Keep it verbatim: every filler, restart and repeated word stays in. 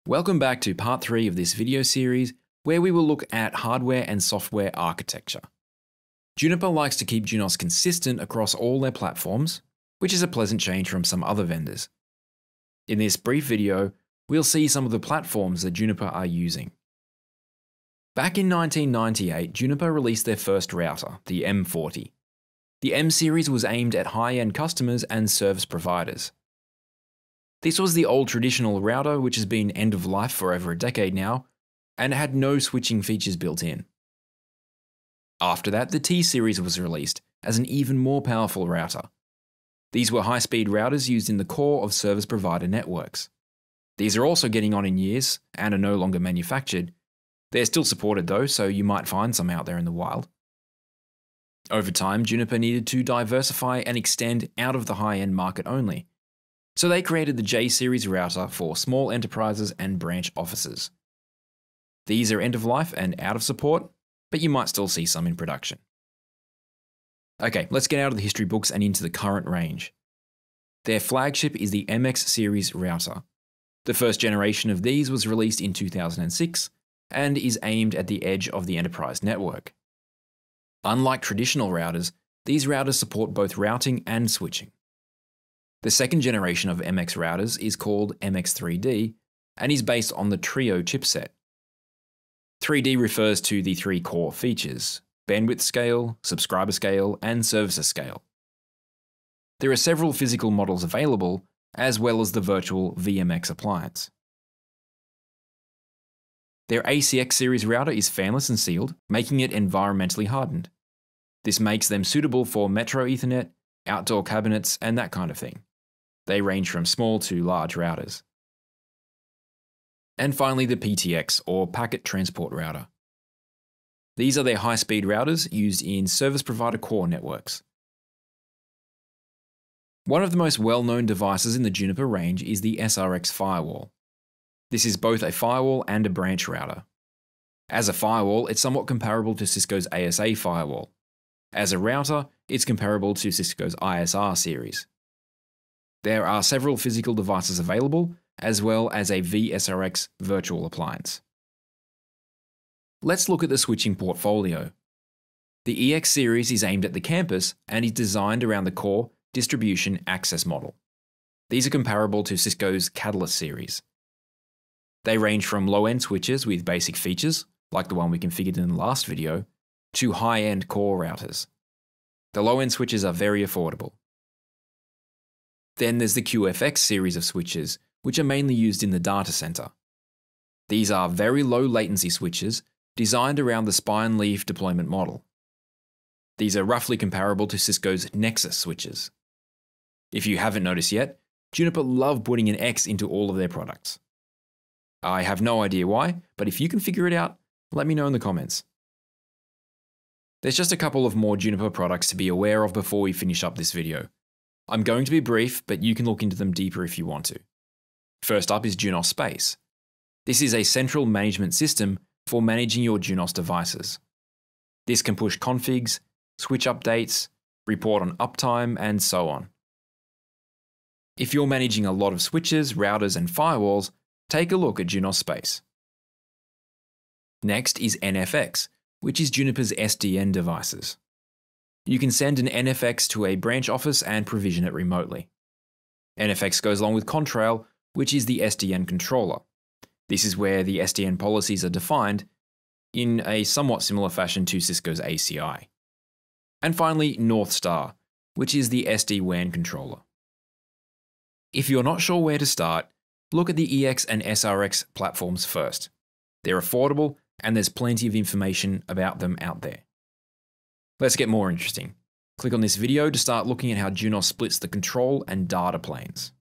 Welcome back to part three of this video series, where we will look at hardware and software architecture. Juniper likes to keep Junos consistent across all their platforms, which is a pleasant change from some other vendors. In this brief video, we'll see some of the platforms that Juniper are using. Back in nineteen ninety-eight, Juniper released their first router, the M forty. The M series was aimed at high-end customers and service providers. This was the old traditional router, which has been end of life for over a decade now, and had no switching features built in. After that, the T series was released as an even more powerful router. These were high-speed routers used in the core of service provider networks. These are also getting on in years and are no longer manufactured. They're still supported though, so you might find some out there in the wild. Over time, Juniper needed to diversify and extend out of the high-end market only. So they created the J series router for small enterprises and branch offices. These are end of life and out of support, but you might still see some in production. Okay, let's get out of the history books and into the current range. Their flagship is the M X series router. The first generation of these was released in two thousand six and is aimed at the edge of the enterprise network. Unlike traditional routers, these routers support both routing and switching. The second generation of M X routers is called M X three D and is based on the Trio chipset. three D refers to the three core features: bandwidth scale, subscriber scale, and services scale. There are several physical models available, as well as the virtual V M X appliance. Their A C X series router is fanless and sealed, making it environmentally hardened. This makes them suitable for metro Ethernet, outdoor cabinets, and that kind of thing. They range from small to large routers. And finally, the P T X, or Packet Transport Router. These are their high-speed routers used in service provider core networks. One of the most well-known devices in the Juniper range is the S R X firewall. This is both a firewall and a branch router. As a firewall, it's somewhat comparable to Cisco's A S A firewall. As a router, it's comparable to Cisco's I S R series. There are several physical devices available, as well as a V S R X virtual appliance. Let's look at the switching portfolio. The E X series is aimed at the campus and is designed around the core distribution access model. These are comparable to Cisco's Catalyst series. They range from low-end switches with basic features, like the one we configured in the last video, to high-end core routers. The low-end switches are very affordable. Then there's the Q F X series of switches, which are mainly used in the data center. These are very low latency switches designed around the spine leaf deployment model. These are roughly comparable to Cisco's Nexus switches. If you haven't noticed yet, Juniper love putting an X into all of their products. I have no idea why, but if you can figure it out, let me know in the comments. There's just a couple of more Juniper products to be aware of before we finish up this video. I'm going to be brief, but you can look into them deeper if you want to. First up is Junos Space. This is a central management system for managing your Junos devices. This can push configs, switch updates, report on uptime, and so on. If you're managing a lot of switches, routers, and firewalls, take a look at Junos Space. Next is N F X, which is Juniper's S D N devices. You can send an N F X to a branch office and provision it remotely. N F X goes along with Contrail, which is the S D N controller. This is where the S D N policies are defined in a somewhat similar fashion to Cisco's A C I. And finally, North Star, which is the S D WAN controller. If you're not sure where to start, look at the E X and S R X platforms first. They're affordable, and there's plenty of information about them out there. Let's get more interesting. Click on this video to start looking at how Junos splits the control and data planes.